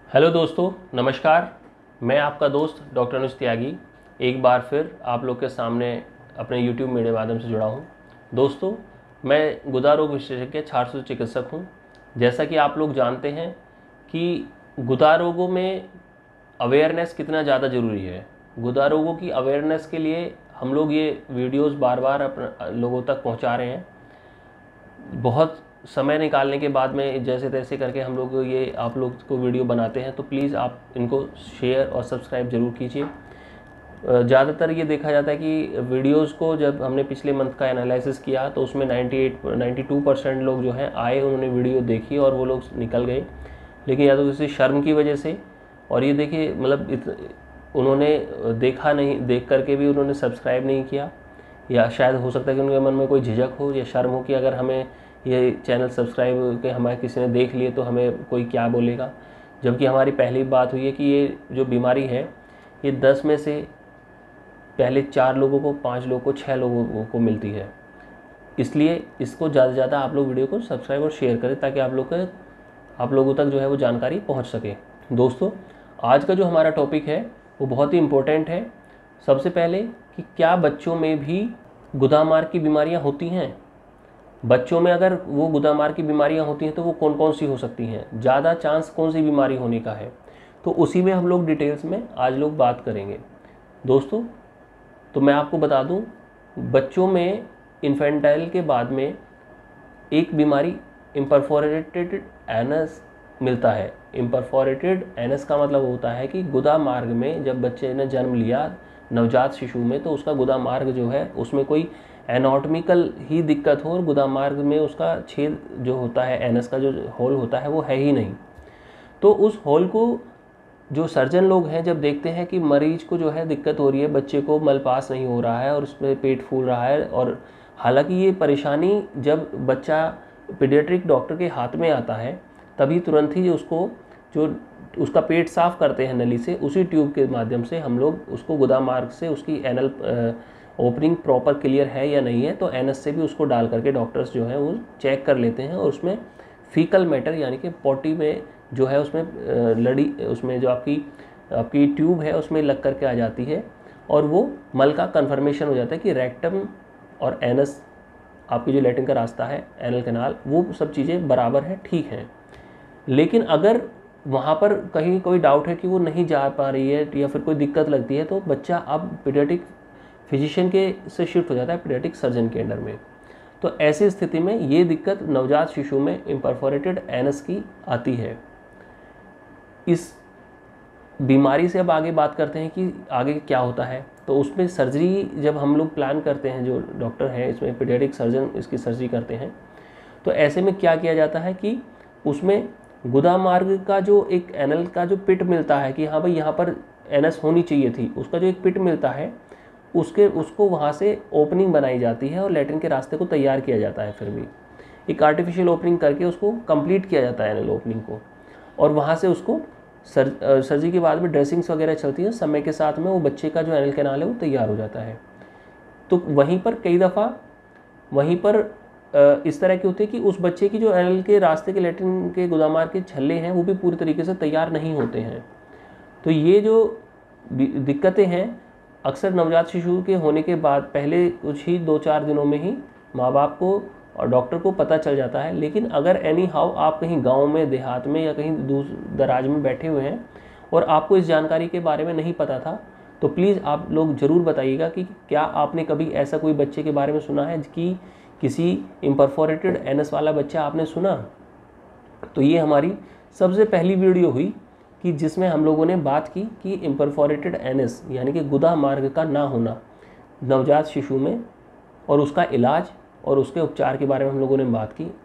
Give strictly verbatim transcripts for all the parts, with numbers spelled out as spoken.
Hello दोस्तों, नमस्कार। मैं आपका दोस्त डॉक्टर अनुज त्यागी एक बार फिर आप लोग के सामने अपने यूट्यूब मीडिया माध्यम से जुड़ा हूँ। दोस्तों, मैं गुदा रोग विशेषज्ञ छात्र चिकित्सक हूँ। जैसा कि आप लोग जानते हैं कि गुदा रोगों में अवेयरनेस कितना ज़्यादा ज़रूरी है। गुदा रोगों की अवेयरनेस के लिए हम लोग ये वीडियोस बार बार अपने लोगों तक पहुँचा रहे हैं। बहुत समय निकालने के बाद में जैसे तैसे करके हम लोग ये आप लोग को वीडियो बनाते हैं, तो प्लीज़ आप इनको शेयर और सब्सक्राइब ज़रूर कीजिए। ज़्यादातर ये देखा जाता है कि वीडियोस को जब हमने पिछले मंथ का एनालिसिस किया तो उसमें अट्ठानवे बानवे परसेंट लोग जो हैं आए, उन्होंने वीडियो देखी और वो लोग निकल गए। लेकिन या तो किसी शर्म की वजह से, और ये देखिए मतलब उन्होंने देखा नहीं, देख करके भी उन्होंने सब्सक्राइब नहीं किया, या शायद हो सकता है कि उनके मन में कोई झिझक हो या शर्म हो कि अगर हमें ये चैनल सब्सक्राइब के हमारे किसी ने देख लिए तो हमें कोई क्या बोलेगा। जबकि हमारी पहली बात हुई है कि ये जो बीमारी है ये दस में से पहले चार लोगों को, पाँच लोगों को, छः लोगों को मिलती है। इसलिए इसको ज़्यादा से ज़्यादा आप लोग वीडियो को सब्सक्राइब और शेयर करें ताकि आप लोग के आप लोगों तक जो है वो जानकारी पहुँच सके। दोस्तों, आज का जो हमारा टॉपिक है वो बहुत ही इम्पोर्टेंट है। सबसे पहले कि क्या बच्चों में भी गुदामार्ग की बीमारियां होती हैं। बच्चों में अगर वो गुदामार्ग की बीमारियां होती हैं तो वो कौन कौन सी हो सकती हैं, ज़्यादा चांस कौन सी बीमारी होने का है, तो उसी में हम लोग डिटेल्स में आज लोग बात करेंगे। दोस्तों, तो मैं आपको बता दूं, बच्चों में इन्फेंटाइल के बाद में एक बीमारी इम्परफोरेटेड एनस मिलता है। इम्परफोरेटेड एनस का मतलब होता है कि गुदा मार्ग में जब बच्चे ने जन्म लिया नवजात शिशु में, तो उसका गुदा मार्ग जो है उसमें कोई एनाटॉमिकल ही दिक्कत हो और गुदा मार्ग में उसका छेद जो होता है, एनस का जो होल होता है वो है ही नहीं। तो उस होल को जो सर्जन लोग हैं जब देखते हैं कि मरीज को जो है दिक्कत हो रही है, बच्चे को मल पास नहीं हो रहा है और उसमें पेट फूल रहा है, और हालांकि ये परेशानी जब बच्चा पीडियाट्रिक डॉक्टर के हाथ में आता है तभी तुरंत ही उसको जो उसका पेट साफ करते हैं नली से, उसी ट्यूब के माध्यम से हम लोग उसको गुदा मार्ग से उसकी एनल ओपनिंग प्रॉपर क्लियर है या नहीं है, तो एनएस से भी उसको डाल करके डॉक्टर्स जो है वो चेक कर लेते हैं और उसमें फीकल मैटर यानी कि पॉटी में जो है उसमें लड़ी, उसमें जो आपकी आपकी ट्यूब है उसमें लग करके आ जाती है और वो मल का कन्फर्मेशन हो जाता है कि रेक्टम और एनस, आपकी जो लैट्रिन का रास्ता है, एनल कैनाल, वो सब चीज़ें बराबर है, ठीक हैं। लेकिन अगर वहाँ पर कहीं कोई डाउट है कि वो नहीं जा पा रही है या फिर कोई दिक्कत लगती है, तो बच्चा अब पीडियाट्रिक फिजिशियन के से शिफ्ट हो जाता है पीडियाट्रिक सर्जन के अंडर में। तो ऐसी स्थिति में ये दिक्कत नवजात शिशु में इम्परफोरेटेड एनस की आती है। इस बीमारी से अब आगे बात करते हैं कि आगे क्या होता है। तो उसमें सर्जरी जब हम लोग प्लान करते हैं, जो डॉक्टर हैं इसमें पीडियाट्रिक सर्जन इसकी सर्जरी करते हैं, तो ऐसे में क्या किया जाता है कि उसमें गुदा मार्ग का जो एक एनल का जो पिट मिलता है कि हाँ भाई यहाँ पर एनएस होनी चाहिए थी, उसका जो एक पिट मिलता है उसके उसको वहाँ से ओपनिंग बनाई जाती है और लैट्रिन के रास्ते को तैयार किया जाता है। फिर भी एक आर्टिफिशियल ओपनिंग करके उसको कंप्लीट किया जाता है एनल ओपनिंग को, और वहाँ से उसको सर सर्जरी के बाद में ड्रेसिंग्स वगैरह चलती हैं, समय के साथ में वो बच्चे का जो एनल कैनाल है वो तैयार हो जाता है। तो वहीं पर कई दफ़ा वहीं पर इस तरह की होती है कि उस बच्चे की जो एनल के रास्ते के लैट्रिन के गुदामार्ग के छल्ले हैं वो भी पूरी तरीके से तैयार नहीं होते हैं। तो ये जो दिक्कतें हैं अक्सर नवजात शिशु के होने के बाद पहले कुछ ही दो चार दिनों में ही माँ बाप को और डॉक्टर को पता चल जाता है। लेकिन अगर एनी हाउ आप कहीं गांव में, देहात में या कहीं दूर दराज में बैठे हुए हैं और आपको इस जानकारी के बारे में नहीं पता था, तो प्लीज़ आप लोग ज़रूर बताइएगा कि क्या आपने कभी ऐसा कोई बच्चे के बारे में सुना है कि किसी इम्परफोरेटेड एनस वाला बच्चा आपने सुना। तो ये हमारी सबसे पहली वीडियो हुई कि जिसमें हम लोगों ने बात की कि इम्परफोरेटेड एनस यानी कि गुदा मार्ग का ना होना नवजात शिशु में, और उसका इलाज और उसके उपचार के बारे में हम लोगों ने बात की।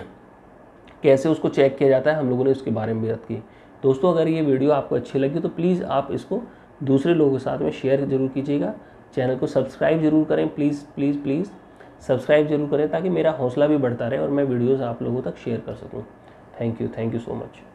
कैसे उसको चेक किया जाता है, हम लोगों ने उसके बारे में बात की। दोस्तों, अगर ये वीडियो आपको अच्छी लगी तो प्लीज़ आप इसको दूसरे लोगों के साथ में शेयर ज़रूर कीजिएगा। चैनल को सब्सक्राइब ज़रूर करें, प्लीज़ प्लीज़ प्लीज़ सब्सक्राइब जरूर करें ताकि मेरा हौसला भी बढ़ता रहे और मैं वीडियोस आप लोगों तक शेयर कर सकूं। Thank you thank you so much.